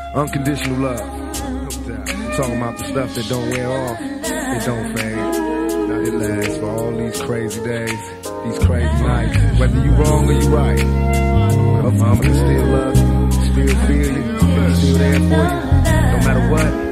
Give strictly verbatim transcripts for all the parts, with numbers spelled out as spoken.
Unconditional love. I'm talking about the stuff that don't wear off, it don't fade. It lasts for all these crazy days, these crazy nights. Whether you wrong or you right, her mama can still love you, still feel you, still there for you, no matter what.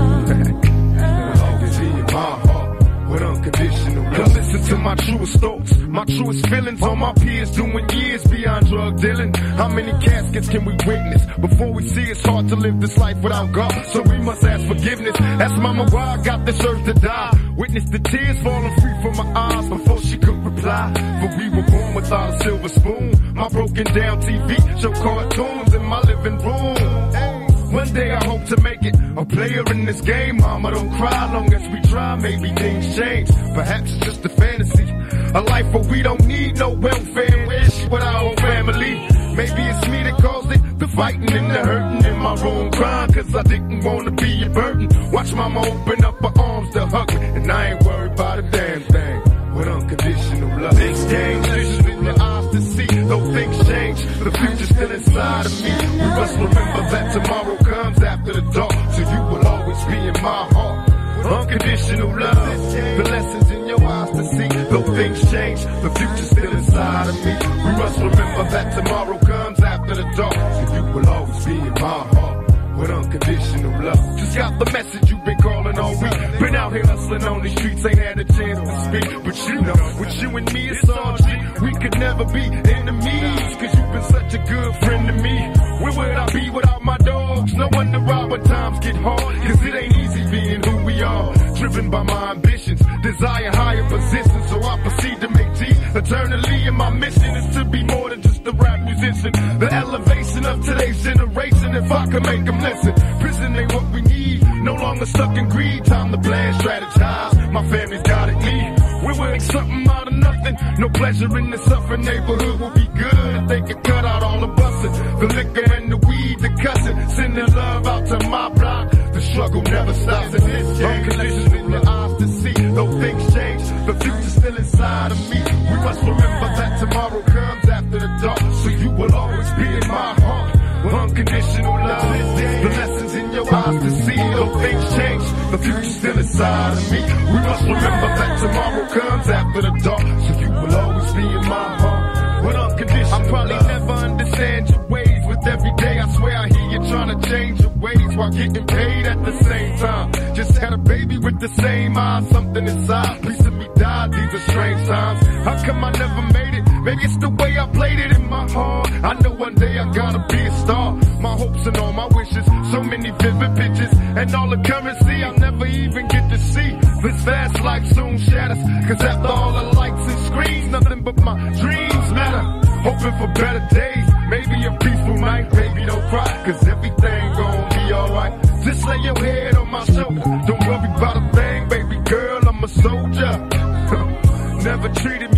With unconditional love. Come listen to my truest thoughts, my truest feelings on my peers doing years beyond drug dealing. How many caskets can we witness before we see it's hard to live this life without God? So we must ask forgiveness. Ask mama why I got this urge to die. Witness the tears falling free from my eyes before she could reply. For we were born without a silver spoon. My broken down T V show cartoons in my living room. One day I hope to make it a player in this game. Mama, don't cry, long as we try, maybe things change. Perhaps it's just a fantasy, a life where we don't need no welfare wish with our whole family. Maybe it's me that caused it, the fighting and the hurting in my room, crying cause I didn't want to be a burden. Watch mama open up her arms to hug me, and I ain't worried about a damn thing. With unconditional love, things change, vision in your eyes to see. Though things change, the future's still inside of me. We must remember that tomorrow comes after the dark, so you will always be in my heart. Unconditional love, the lessons in your eyes to see. Though things change, the future's still inside of me. We must remember that tomorrow comes after the dark, so you will always be in my heart. With unconditional love. Just got the message you've been calling all week. Been out here hustling on these streets, ain't had a chance to speak. But you know, with you and me, it's all G. We could never be enemies, cause you've been such a good friend to me. Where would I be without my dogs? No wonder why when times get hard, cause it ain't easy being who we are. Driven by my ambitions, desire higher positions, so I proceed to make G eternally. And my mission is to be more than just a rap musician. The elevation of today's generation, if I can make them listen. Prison ain't what we need, no longer stuck in greed. Time to plan, strategize, my family's got it me. We will make something out of nothing. No pleasure in the suffering, neighborhood will be good if they could cut out all the busting, the liquor and the weed, the cussing. Send the love out to my block, the struggle never stops in this game. Unconditional in your eyes to see, though things change, the future's still inside of me. We must remember that tomorrow comes after the dark, so you will always be in my heart. With unconditional love, the lessons in your eyes to see, though things change, the future's still inside of me. We must remember that tomorrow comes after the dark, so you will always be in my heart. With unconditional I'll probably love. Never understand your ways. With every day I swear I hear you trying to change your ways while getting paid at the same time. Just had a baby with the same eyes, something inside. Please let me die, these are strange times. How come I never made it? Maybe it's the way I played it in my heart. I know one day I gotta be a star. My hopes and all my wishes, so many vivid pictures, and all the currency I'll never even get to see. This fast life soon shatters, cause after all the lights and screens, nothing but my dreams matter. Hoping for better days, maybe a peaceful night. Baby, don't cry, cause everything gon' be alright. Just lay your head on my shoulder, don't worry about a thing. Baby girl, I'm a soldier. Never treated